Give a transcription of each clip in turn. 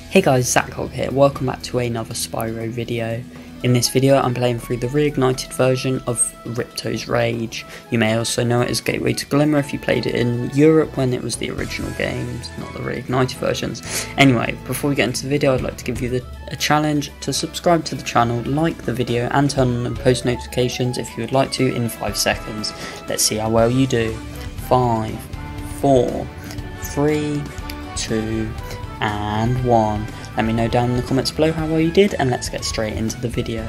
Hey guys, Zackcog here, welcome back to another Spyro video. In this video I'm playing through the reignited version of Ripto's Rage. You may also know it as Gateway to Glimmer if you played it in Europe when it was the original games, not the reignited versions. Anyway, before we get into the video I'd like to give you a challenge to subscribe to the channel, like the video and turn on post notifications if you would like to in 5 seconds. Let's see how well you do. 5, 4, 3, 2, and 1. Let me know down in the comments below how well you did, and let's get straight into the video.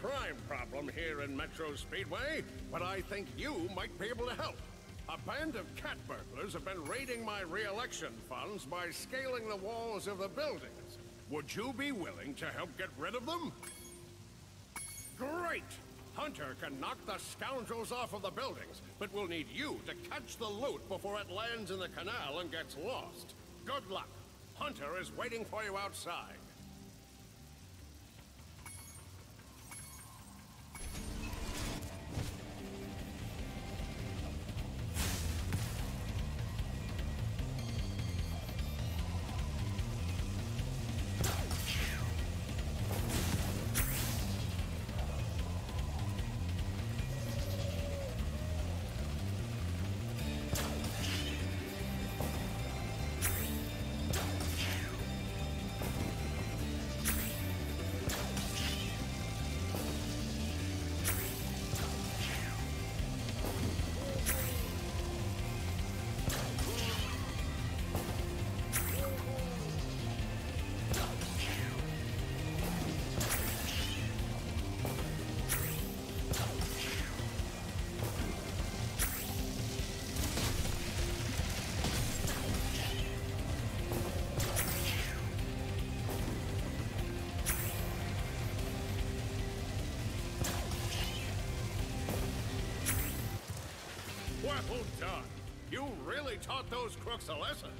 crime problem here in Metro Speedway, but I think you might be able to help. A band of cat burglars have been raiding my re-election funds by scaling the walls of the buildings. Would you be willing to help get rid of them? Great! Hunter can knock the scoundrels off of the buildings, but we'll need you to catch the loot before it lands in the canal and gets lost. Good luck. Hunter is waiting for you outside. Well done. You really taught those crooks a lesson.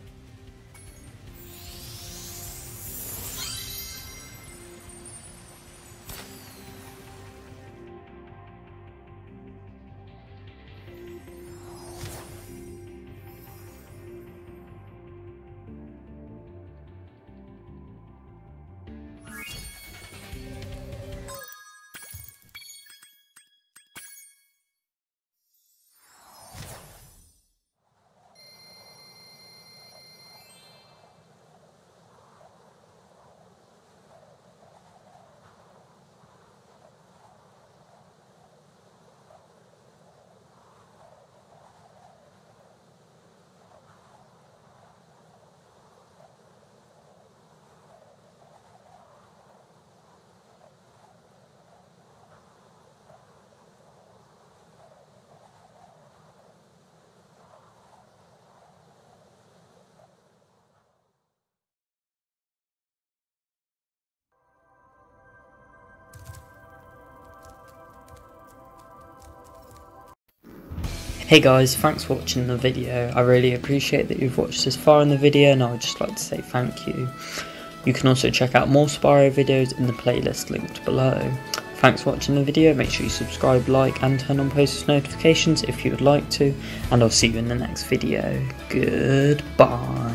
Hey guys, thanks for watching the video. I really appreciate that you've watched this far in the video, and I would just like to say thank you. You can also check out more Spyro videos in the playlist linked below. Thanks for watching the video. Make sure you subscribe, like and turn on post notifications if you would like to, and I'll see you in the next video. Goodbye.